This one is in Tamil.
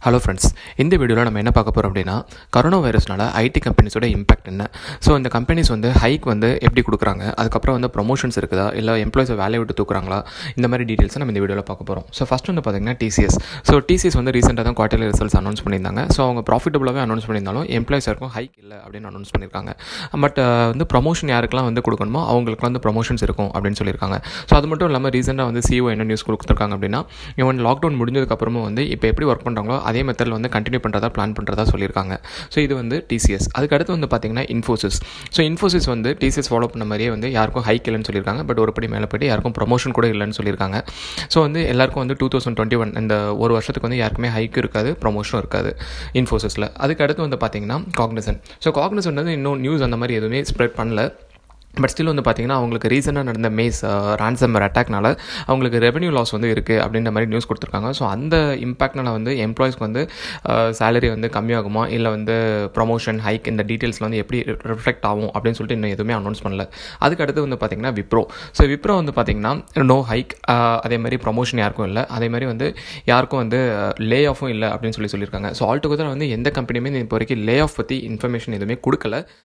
ஹலோ ஃப்ரெண்ட்ஸ், இந்த வீடியோவில் நம்ம என்ன பார்க்க போகிறோம் அப்படின்னா, கரோனா வைரஸ்னால ஐடி கம்பெனிஸோட இம்பாக்ட் என்ன. ஸோ இந்த கம்பெனிஸ் ஹைக் எப்படி கொடுக்குறாங்க, அதுக்கப்புறம் ப்ரொமோஷன்ஸ் இருக்குதா, இல்லை எம்ப்ளாயிஸை வேலையை விட்டு தூக்குறாங்களா, இந்த மாதிரி டீட்டெயில்ஸை நம்ம இந்த வீடியோவில் பார்க்க போகிறோம். ஸோ ஃபஸ்ட் பார்த்தீங்கன்னா டிசிஎஸ். ஸோ டிசிஎஸ் ரீசெண்டாக தான் குவார்டர்லி ரிசல்ட்ஸ் அனௌன்ஸ் பண்ணியிருந்தாங்க. ஸோ அவங்க ப்ராஃபிட்டபுளாகவே அனௌன்ஸ் பண்ணியிருந்தாலும் எம்ப்ளாயிஸ் யாருக்கும் ஹைக் இல்லை அப்படின்னு அனௌன்ஸ் பண்ணியிருக்காங்க. பட் ப்ரொமோஷன் யாருக்கெல்லாம் கொடுக்கணுமோ அவங்களுக்கு ப்ரொமோஷன்ஸ் இருக்கும் அப்படின்னு சொல்லியிருக்காங்க. ஸோ அது மட்டும் இல்லாமல் ரீசெண்டாக சிஓ என்ன நியூஸ் கொடுத்துருக்காங்க அப்படின்னா, இவன் லாக்டவுன் முடிஞ்சதுக்கப்புறமும் இப்போ எப்படி ஒர்க் பண்ணுறாங்களோ அதே மெத்தடில் கண்டினியூ பண்ணுறதா பிளான் பண்ணுறதா சொல்லியிருக்காங்க. ஸோ இது டிசிஎஸ். அதுக்கடுத்து பார்த்தீங்கன்னா Infosys. So Infosys TCS follow பண்ண மாதிரியே யாருக்கும் ஹைக் இல்லைன்னு சொல்லியிருக்காங்க. பட் ஒரு படி மேலே போய்ட்டு யாருக்கும் ப்ரொமோஷன் கூட இல்லைன்னு சொல்லியிருக்காங்க. ஸோ எல்லாருக்கும் 2021 இந்த ஒரு வருஷத்துக்கு யாருக்குமே ஹைக்கும் இருக்காது, ப்ரொமோஷனும் இருக்காது இன்ஃபோசிஸில். அதுக்கடுத்து பார்த்தீங்கன்னா காக்னிசன்ட். ஸோ காக்னிசன்ட் இன்னும் நியூஸ் அந்த மாதிரி எதுவுமே ஸ்ப்ரெட் பண்ணல. பட் ஸ்டில் பார்த்தீங்கன்னா அவங்களுக்கு ரீசனாக நடந்த ரான்சம்வேர் அட்டாக்னால அவங்களுக்கு ரெவன்யூ லாஸ் இருக்குது அப்படின்ற மாதிரி நியூஸ் கொடுத்துருக்காங்க. ஸோ அந்த இம்பாக்ட்னால எம்ப்ளாயிஸ்க்கு சேலரி கம்மியாகுமா, இல்லை ப்ரொமோஷன் ஹைக் இந்த டீட்டெயில்ஸில் எப்படி ரிஃப்ளெக்ட் ஆகும் அப்படின்னு சொல்லிட்டு இன்னும் எதுவுமே அனௌன்ஸ் பண்ணல. அதுக்கடுத்து பார்த்தீங்கன்னா விப்ரோ. ஸோ விப்ரோ பார்த்தீங்கன்னா நோ ஹைக், அதே மாதிரி ப்ரொமோஷன் யாருக்கும் இல்லை, அதே மாதிரி யாருக்கும் லே ஆஃபும் இல்லை அப்படின்னு சொல்லியிருக்காங்க. ஸோ ஆல் டுகெதர் எந்த கம்பெனியுமே இப்போ வரைக்கும் லே ஆஃப் பற்றி இன்ஃபர்மேஷன் எதுவுமே கொடுக்கல.